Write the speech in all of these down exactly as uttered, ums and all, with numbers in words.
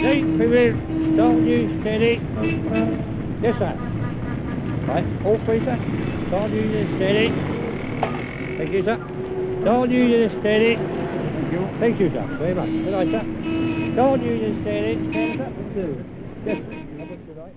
Right, rear, start you, steady. Yes, sir. Right, all three, sir. Start you, steady. Thank you, sir. Start you, steady. Thank you. Thank you, sir. Very much. Good night, sir. Start you, steady. Stand up. Yes, sir. Good night.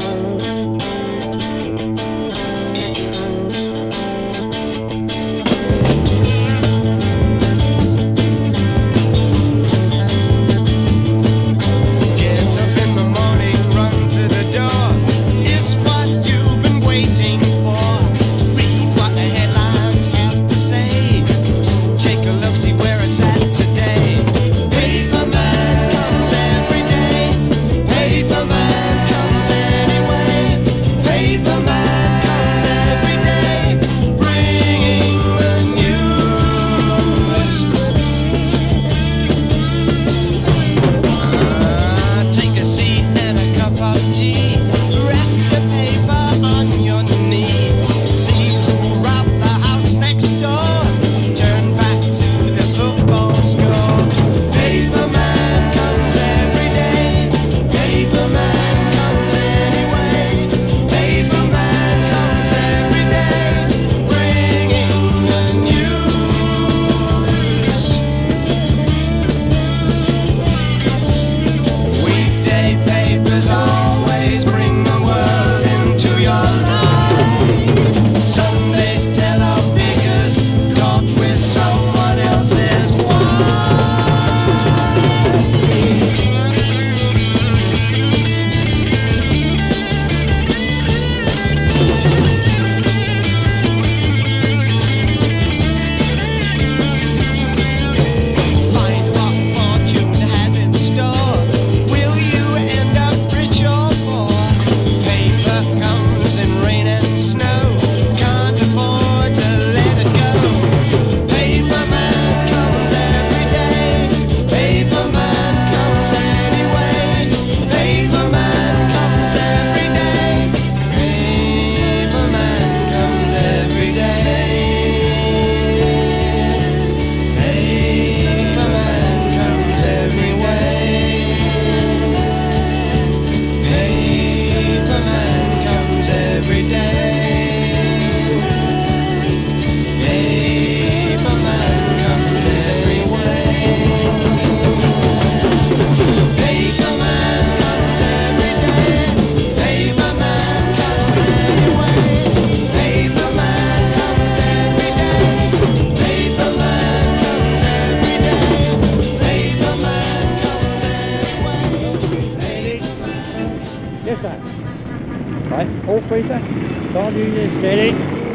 Right, all three, sir. Start using steady.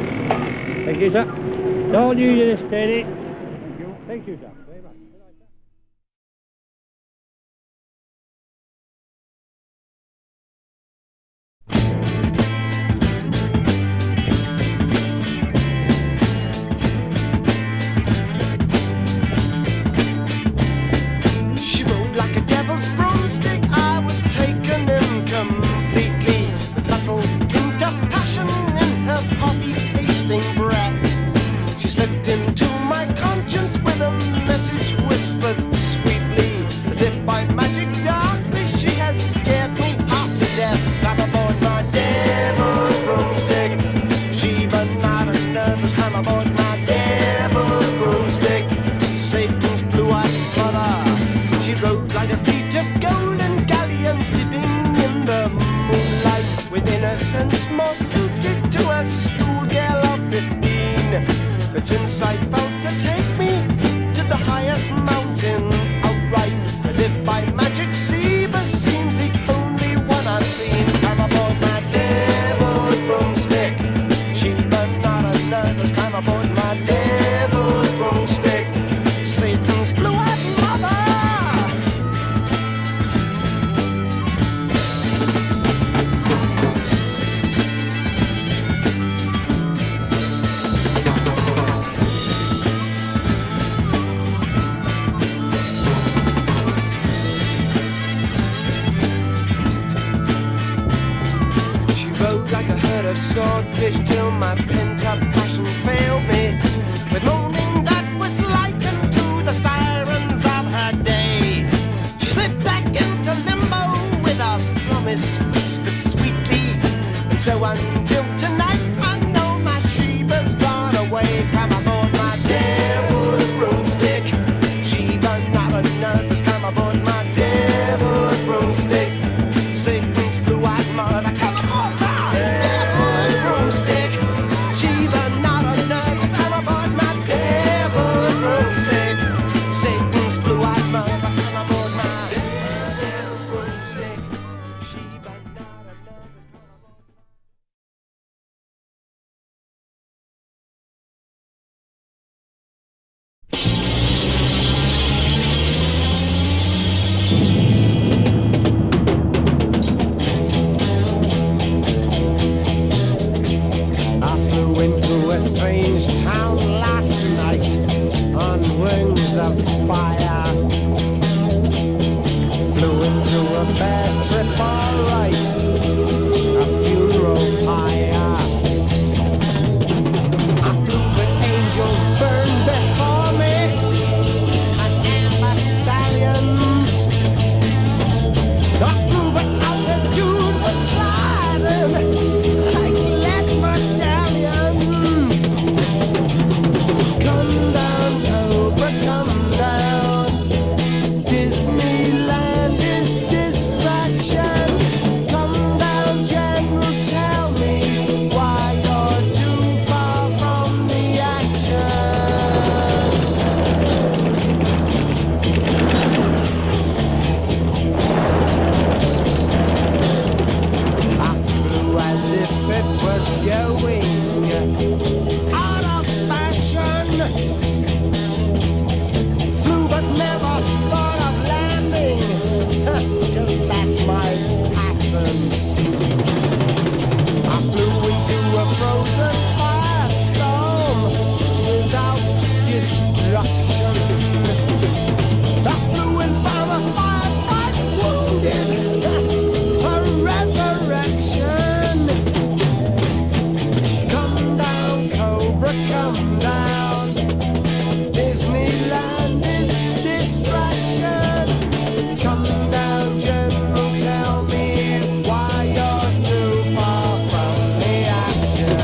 Thank you, sir. Start using steady. Thank you. Thank you, sir. Very much. Good night, sir. Into my conscience with a message whispered sweetly, as if by magic darkly she has scared me half to death. I'm aboard my devil's broomstick. She but not a nervous climb aboard my devil's broomstick. Satan's blue-eyed mother, she rode like a fleet of golden galleons dipping in the moonlight, with innocence more suited to a schoolgirl of fifteen. But since I found to take me to the highest mountain outright, as if by magic Sheba seems the only one I've seen. I'm aboard my devil's broomstick. Sheba not a nervous climb aboard my devil's broomstick. Satan's blue-eyed mother. Swordfish till my pent-up passion failed me, with moaning that was likened to the sirens of her day. She slipped back into limbo So until tonight, I know my Sheba's gone away. Come aboard my devil's broomstick. Sheba, not a nervous. Come aboard my devil's broomstick. Satan's blue-eyed mother. Come aboard my devil's broomstick. Sheba, not a nervous. Come aboard my devil's broomstick. Satan's blue-eyed mother. Come aboard my devil's broomstick. Sheba, not a nervous. I flew into a strange town last night on wings of fire. Flew into a bad trip, alright, a funeral pyre. I flew with angels burned before me and amber stallions. I flew but altitude was sliding like lead medallions. Come down, Cobra, come down. Disneyland is distraction. Come down, General, tell me why you're too far from the action. I flew as if it was going out of fashion. Flew but never thought of landing, 'cause that's my pattern. I flew into a frozen firestorm without destruction. I flew in from a firefight wounded, a resurrection. Come down, Cobra, come down. Disneyland is distraction. Come down, General, tell me why you're too far from the action.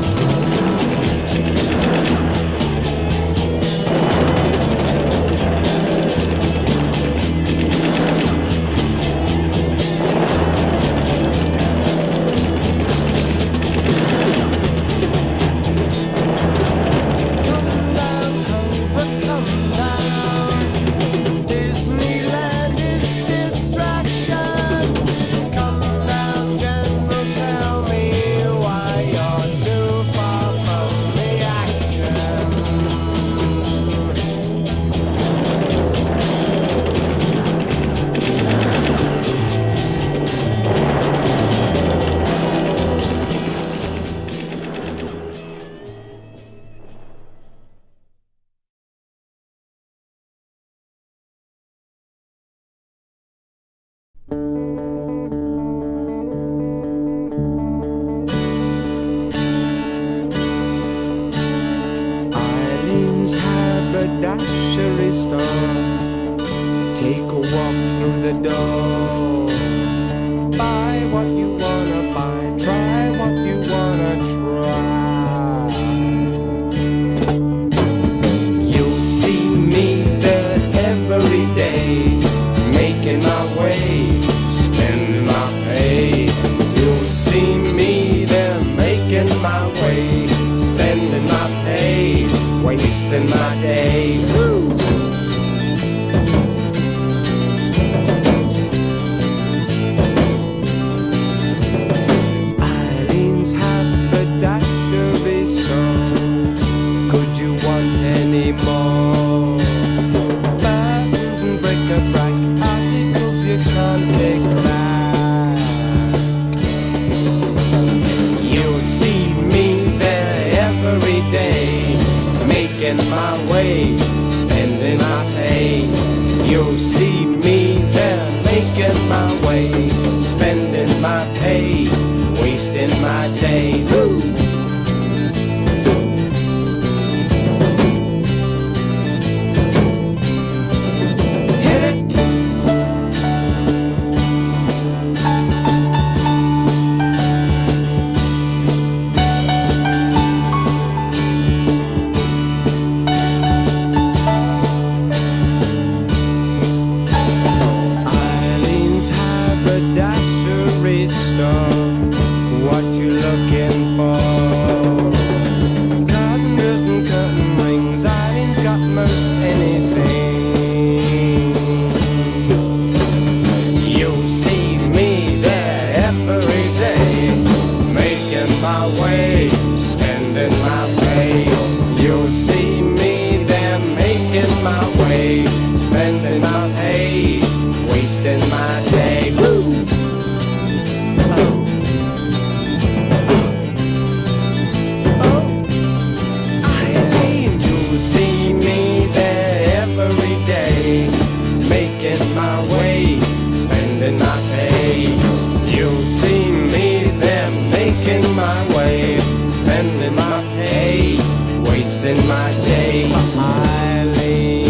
Come down, Cobra, come down. Disneyland is distraction. Come down, General, tell me why you're too far from the action. Eileen's haberdashery store. Take a walk through the door. Buy what you wanna buy. Try what you wanna try. You'll see me there every day, making my way, spending my pay. You'll see me there making my way, spending my pay, wasting my day. Woo! Eileen's haberdashery store. Could you want any more? Buttons and bric-a-brac, articles you can't take back. You'll see me there every day, making my way, spending my pay. You'll see me there making my way, spending my pay, wasting my day. Woo! Hit it! making my way, spending my pay. You'll see me there, making my way, spending my pay, wasting my day. Eileen,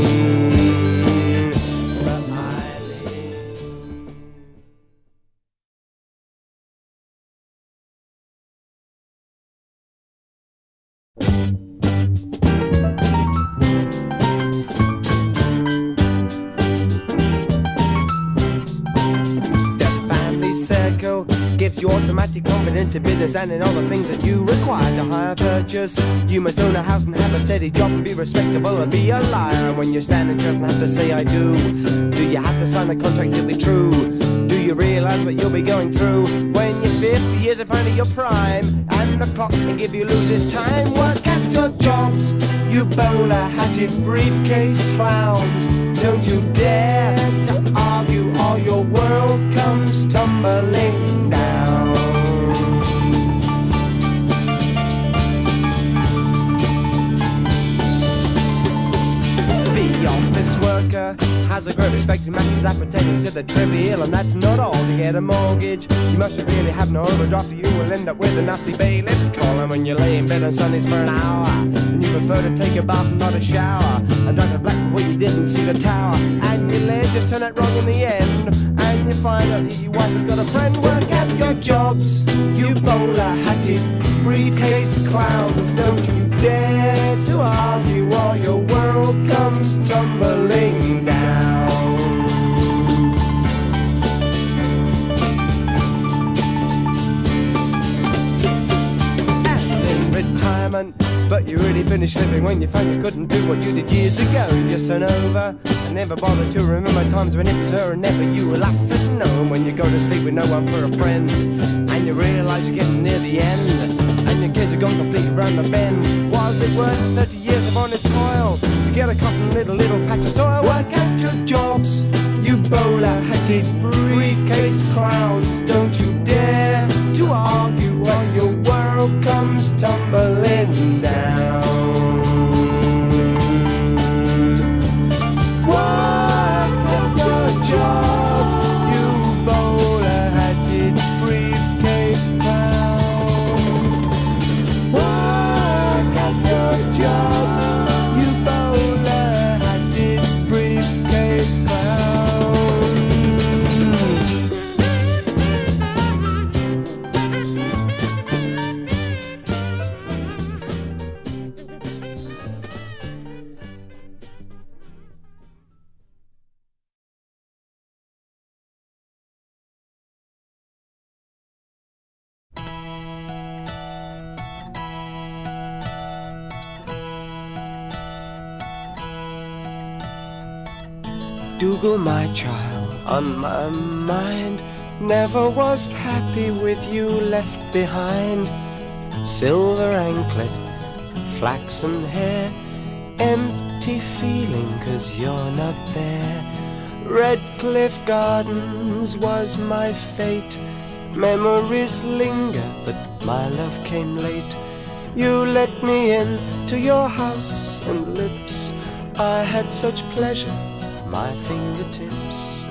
circle gives you automatic confidence in business and in all the things that you require to hire purchase. You must own a house and have a steady job and be respectable and be a liar. And when you stand in church and have to say I do, do you have to sign a contract to be true? Do you realize what you'll be going through when you're fifty years in front of your prime and the clock can give you loses time? Work at your jobs, you bowler-hatted briefcase clowns. Don't you dare to argue or your world comes tumbling down. The office worker has a great respect who matches that pertaining to the trivial, and that's not all. To get a mortgage, you must really have no overdraft, or you will end up with a nasty bailiff's call. And when you lay in bed on Sundays for an hour, and you prefer to take a bath and not a shower, and drive to Blackpool where you didn't see the tower, and your leg just turned out wrong in the end, and you find out that your wife has got a friend. Work at your jobs, you bowler-hatted briefcase clowns. Don't you dare to argue or your world comes tumbling down. And in retirement, but you really finished living when you found you couldn't do what you did years ago. You're so over and never bothered to remember times when it was her and never you were last said no. And when you go to sleep with no one for a friend, and you realise you're getting near the end, and your kids are gone completely round the bend. Was it worth thirty years of honest toil to get a cotton little little patch of soil? Work at your jobs, you bowler-hatted briefcase clowns. Don't you dare to argue or your world comes tumbling down. Work at your jobs, you bowler-hatted briefcase clowns. Work at your jobs, you bowler-hatted briefcase clowns. Dougal, my child, on my mind, never was happy with you left behind. Silver anklet, flaxen hair, empty feeling 'cause you're not there. Redcliffe Gardens was my fate. Memories linger, but my love came late. You let me in to your house and lips. I had such pleasure, my fingertips.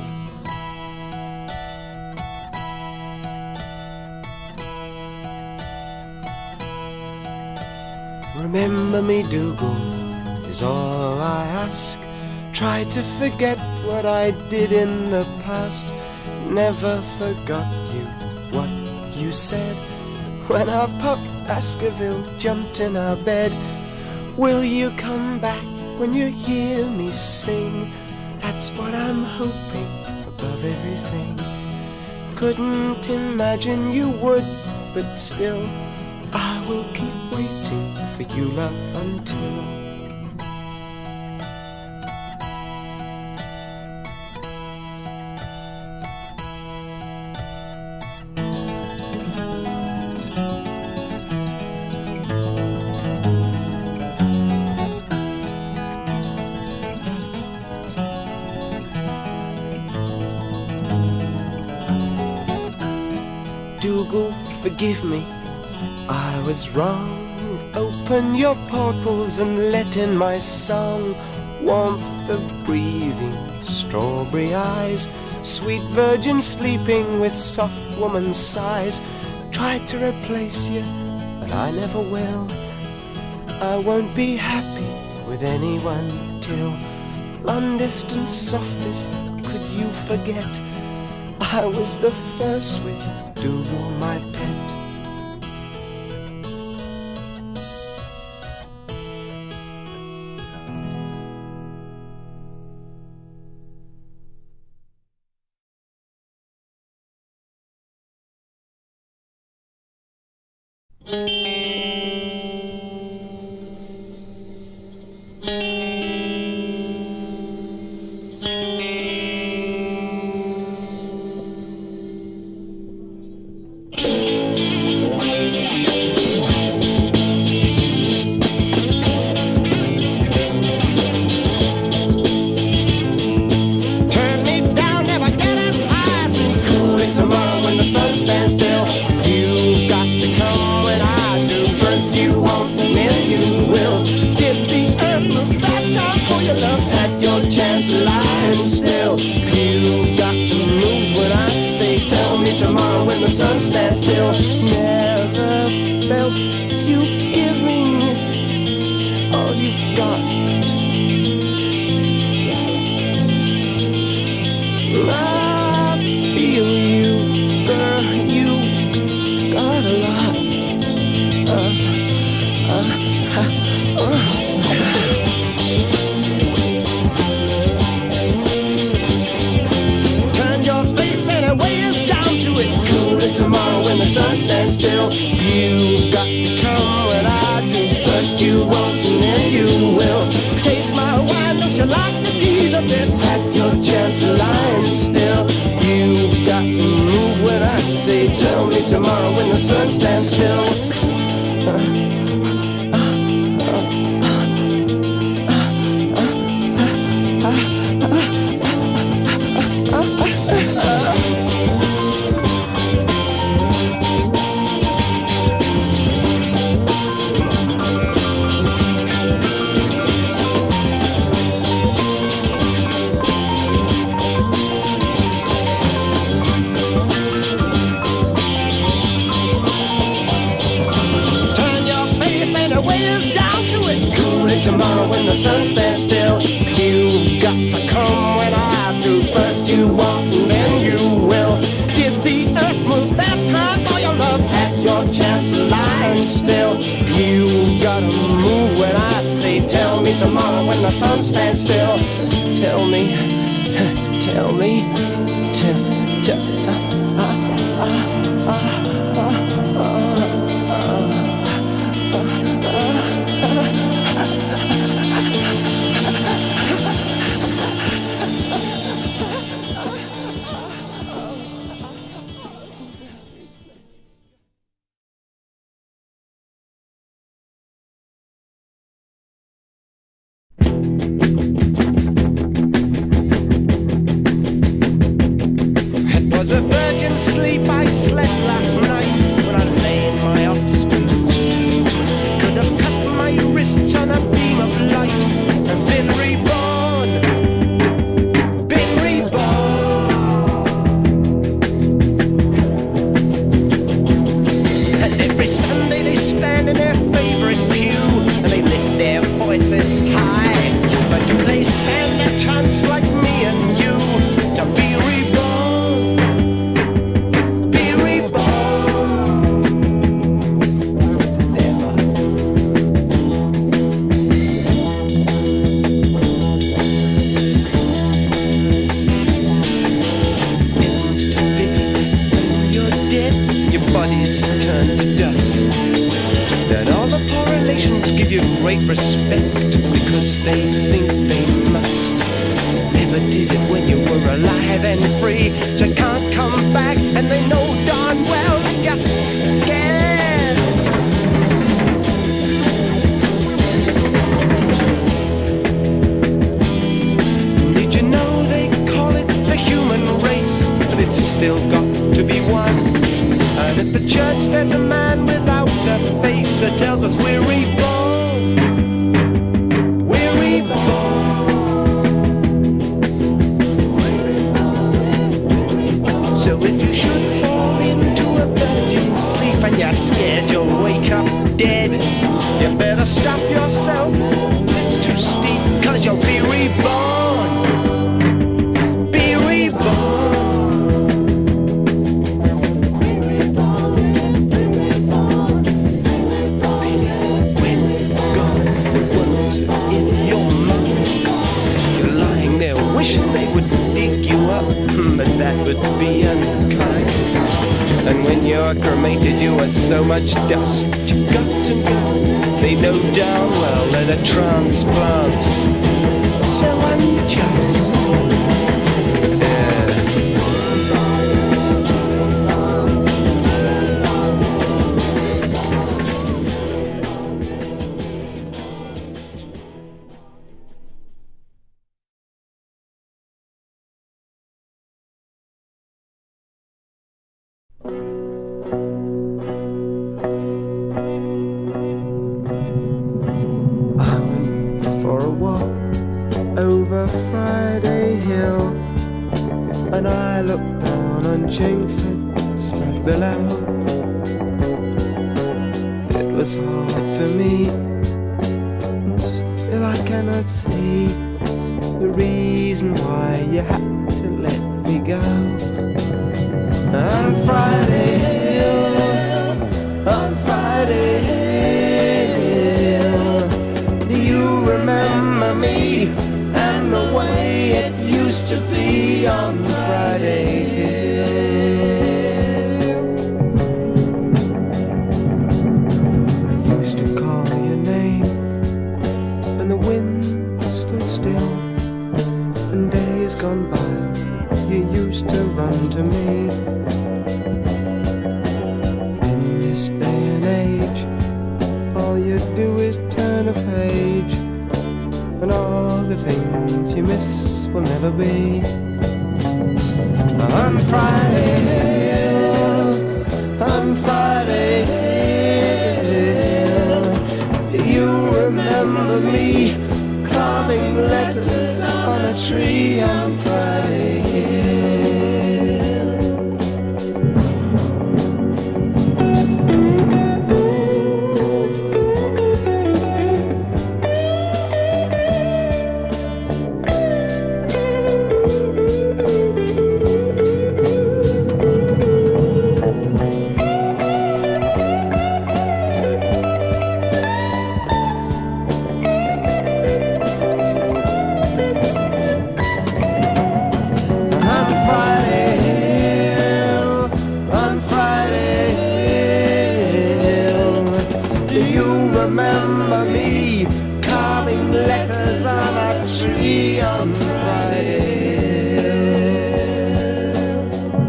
Remember me, Dougal, is all I ask. Try to forget what I did in the past. Never forgot you, what you said when our pup Baskerville jumped in our bed. Will you come back when you hear me sing? That's what I'm hoping above everything. Couldn't imagine you would, but still I will keep waiting for you, love, until Dougal, forgive me, I was wrong. Open your portals and let in my song. warmth of breathing, strawberry eyes, sweet virgin sleeping with soft woman sighs. Tried to replace you, but I never will. I won't be happy with anyone till blondest and softest. Could you forget I was the first with you, my pet? That tells us we're reborn, we're reborn. stop yourself. It's too steep, cause you'll be reborn. Be reborn. Wishing they would dig you up, but that would be unkind. And when you're cremated, you are so much dust. You've got to go. They know darn well that a transplant's so unjust. Over Friday Hill, and I looked down on Chingford spread below. It was hard for me, still I cannot see the reason why you had to let me go. On Friday Hill, on Friday Hill, do you remember me? And the way it used to be on Friday Hill. I used to call your name, and the wind stood still. And days gone by, you used to run to me. In this day and age, all you do is turn a page, and all the things you miss will never be. On Friday Hill, on Friday Hill, do you remember me carving letters on a tree on Friday Hill? Remember me carving letters on a tree on Friday Hill.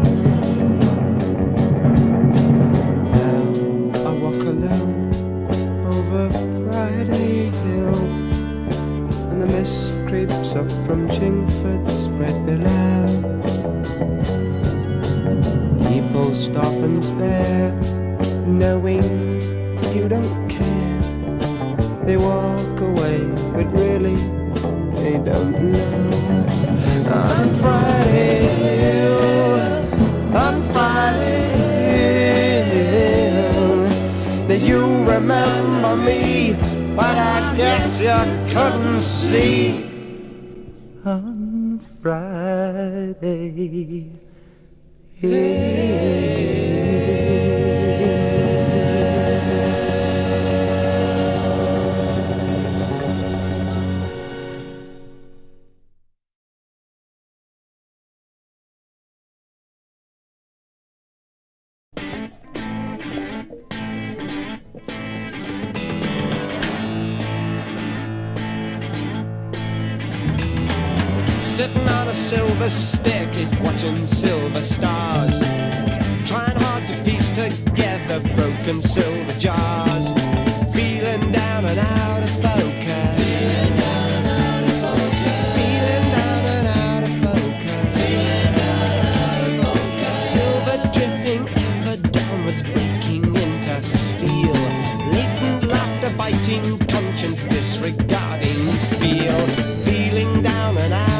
Now I walk alone over Friday Hill, and the mist creeps up from Chingford spread below. People stop and stare, knowing you don't care. They walk away, but really they don't know. On Friday Hill, on Friday Hill, do you remember me? But I guess you couldn't see. On Friday Hill. Sitting on a silver staircase watching silver stars, trying hard to piece together broken silver jars, feeling down and out of focus, feeling down and out of focus, feeling down and out of focus, feeling down and out of focus. Silver dripping ever downwards, breaking into steel, latent laughter biting conscience, disregarding feel, feeling down and out.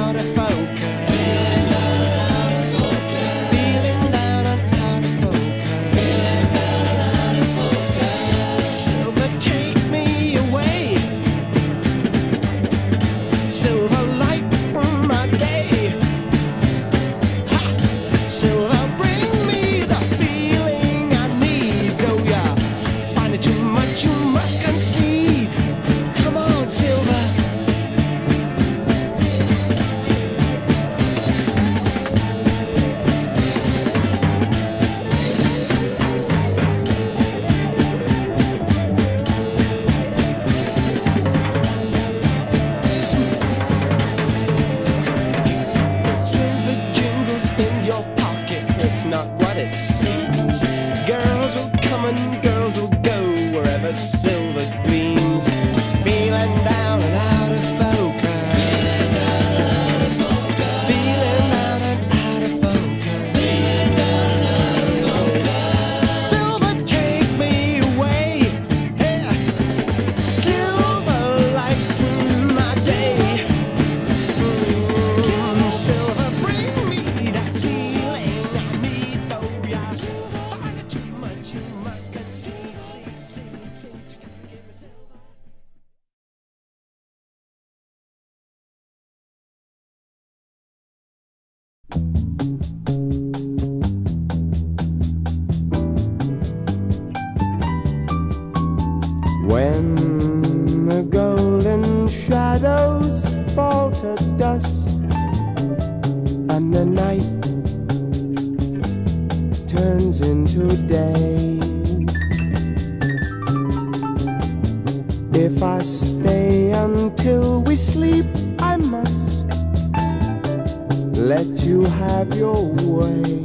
When the golden shadows fall to dust and the night turns into day, if I stay until we sleep, I must let you have your way,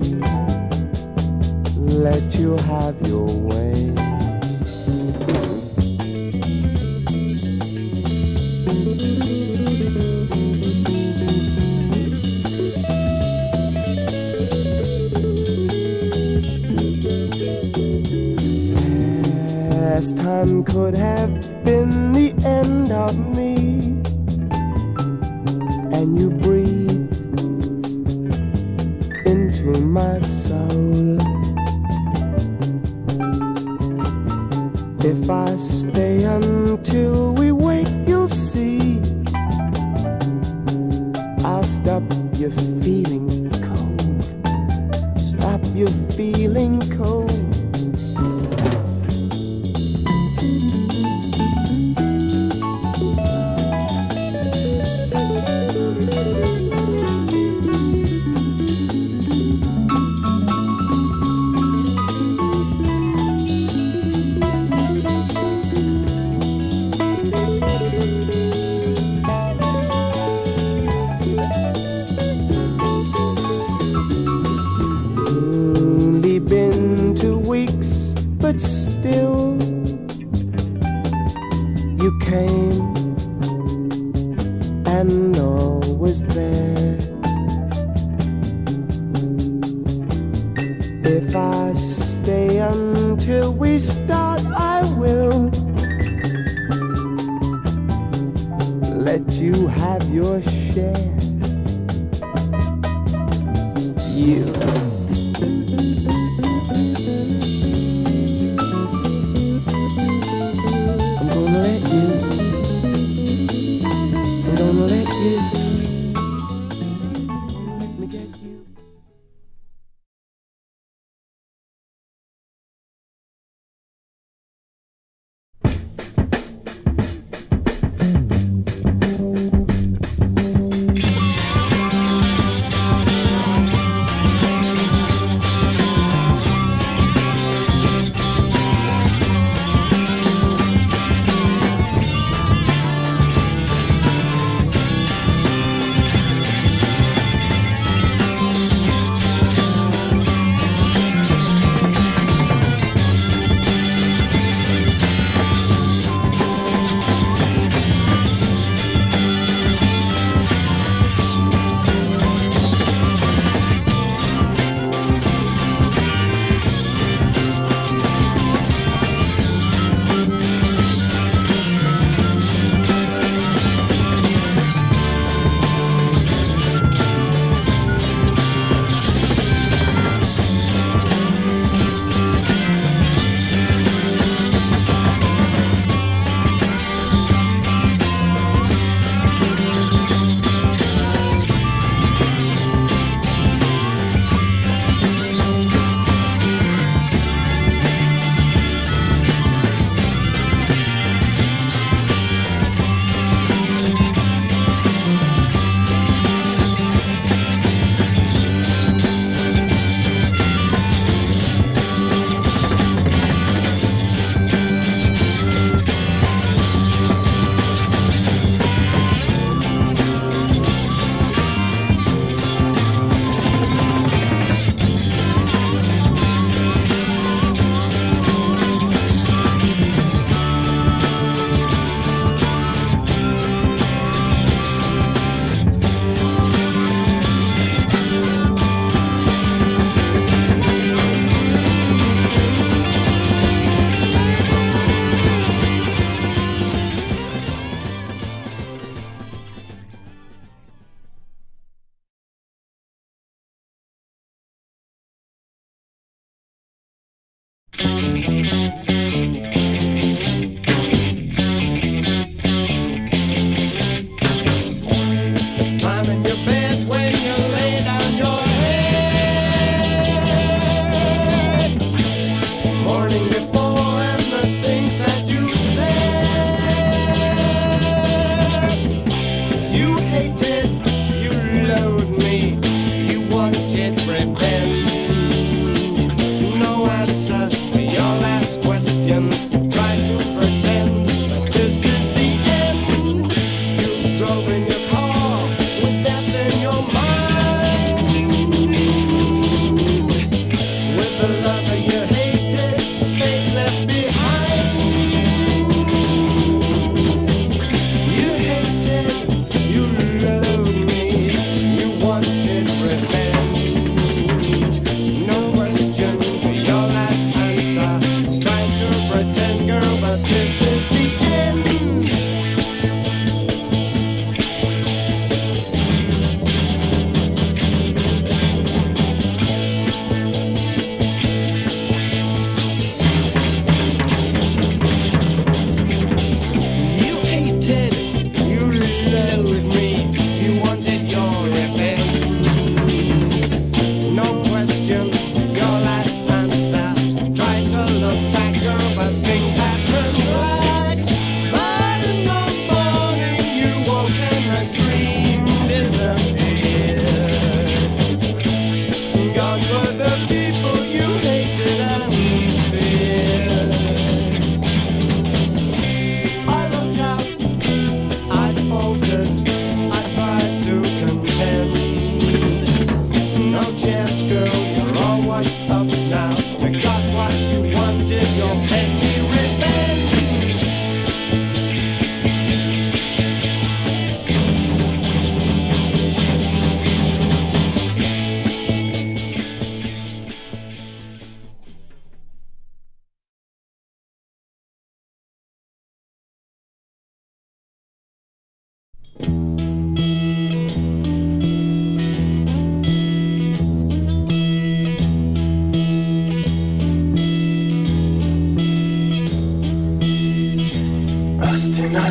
let you have your way. Last time could have been the end of me, and you breathed into my soul. If I stay until we wake, you'll see I'll stop you feeling cold, stop you feeling cold. But still, you came and all was there. If I stay until we start, I will let you have your share. You Morning before and the things that you say.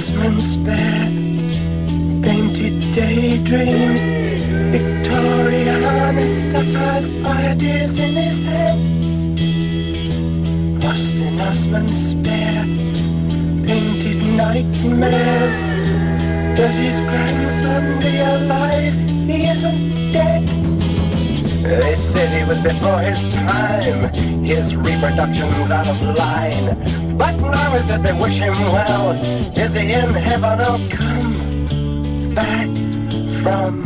Osman Spare painted daydreams, Victoriana satires, ideas in his head. Austin Osman Spare painted nightmares. Does his grandson realize he isn't dead? They said he was before his time, his reproduction's out of line. But now instead they wish him well. Is he in heaven or come back from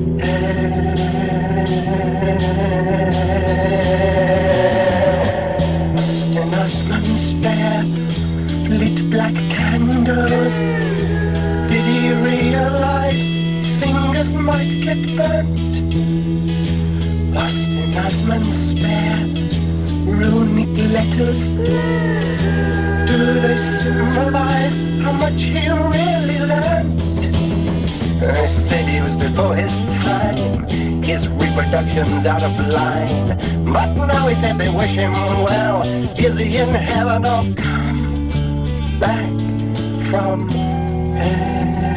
hell? Austin Osman Spare lit black candles. Did he realize his fingers might get burnt? Austin Osman Spare runic letters, do they symbolize how much he really learned? They said he was before his time, his reproduction's out of line. But now he said they wish him well. Is he in heaven or come back from hell?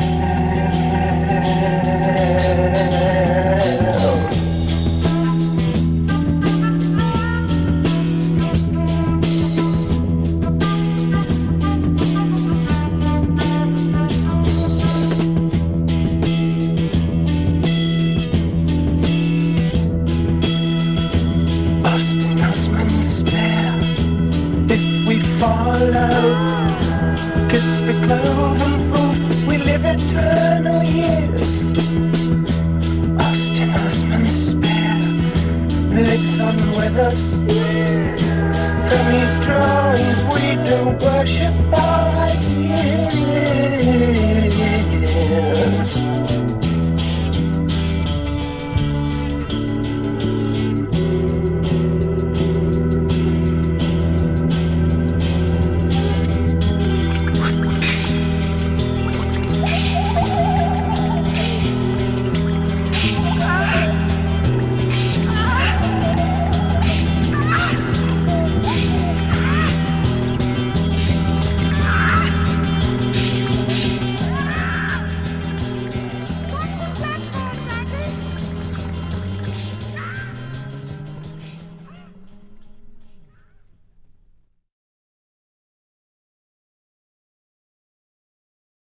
Austin Osman Spare, if we follow, kiss the cloven hoof, we live eternal years. Austin Osman Spare lives on with us. From his drawings we do worship our ideas.